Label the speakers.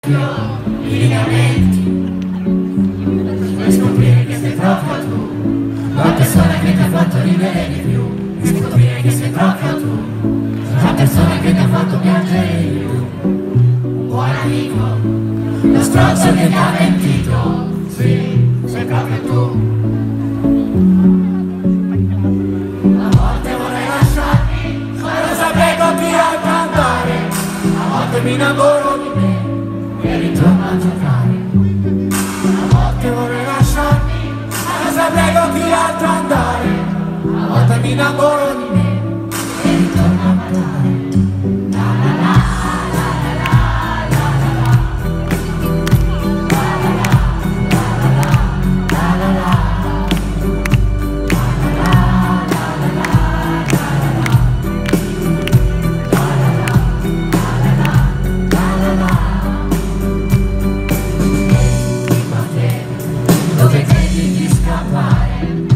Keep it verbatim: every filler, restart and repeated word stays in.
Speaker 1: i lineamenti e scoprire che sei proprio tu la persona che ti ha fatto ridere di più, e scoprire che sei proprio tu la persona che ti ha fatto piangere di più. Un buon amico, lo stronzo che ti ha mentito, sì, sei proprio tu. A volte vorrei lasciarmi, ma non saprei con chi altro andare. A volte mi innamoro di me e ritorno a giocare. A volte vorrei lasciarmi, ma non saprei con chi altro andare. A volte mi innamoro di me e ritorno a giocare. La la la la la la la la la dove credi di scappare?